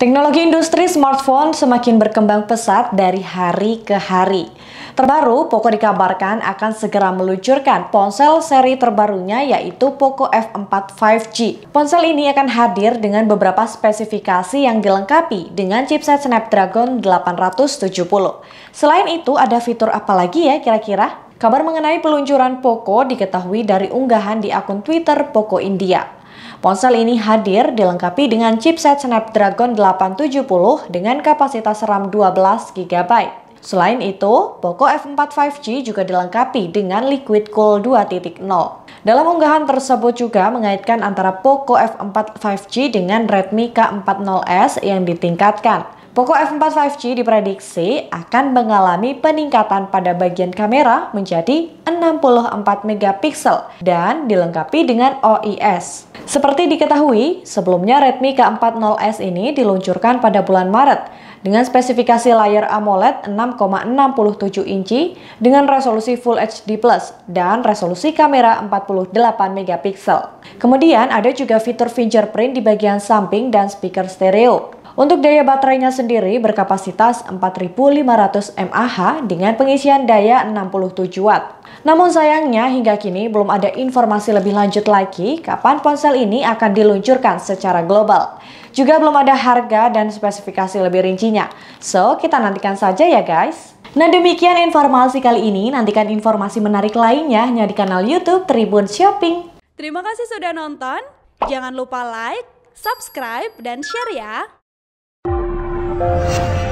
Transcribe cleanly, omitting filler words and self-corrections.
Teknologi industri smartphone semakin berkembang pesat dari hari ke hari. Terbaru, Poco dikabarkan akan segera meluncurkan ponsel seri terbarunya yaitu Poco F4 5G. Ponsel ini akan hadir dengan beberapa spesifikasi yang dilengkapi dengan chipset Snapdragon 870. Selain itu, ada fitur apa lagi ya kira-kira? Kabar mengenai peluncuran Poco diketahui dari unggahan di akun Twitter Poco India. Ponsel ini hadir dilengkapi dengan chipset Snapdragon 870 dengan kapasitas RAM 12 GB. Selain itu, Poco F4 5G juga dilengkapi dengan Liquid Cool 2.0. Dalam unggahan tersebut juga mengaitkan antara Poco F4 5G dengan Redmi K40s yang ditingkatkan. Poco F4 5G diprediksi akan mengalami peningkatan pada bagian kamera menjadi 64 megapiksel dan dilengkapi dengan OIS. Seperti diketahui, sebelumnya Redmi K40s ini diluncurkan pada bulan Maret dengan spesifikasi layar AMOLED 6,67 inci dengan resolusi Full HD+ dan resolusi kamera 48 megapiksel. Kemudian ada juga fitur fingerprint di bagian samping dan speaker stereo. Untuk daya baterainya sendiri berkapasitas 4500 mAh dengan pengisian daya 67 Watt. Namun sayangnya hingga kini belum ada informasi lebih lanjut lagi kapan ponsel ini akan diluncurkan secara global. Juga belum ada harga dan spesifikasi lebih rincinya. So, kita nantikan saja ya guys. Nah demikian informasi kali ini, nantikan informasi menarik lainnya hanya di kanal YouTube Tribun Shopping. Terima kasih sudah nonton, jangan lupa like, subscribe, dan share ya.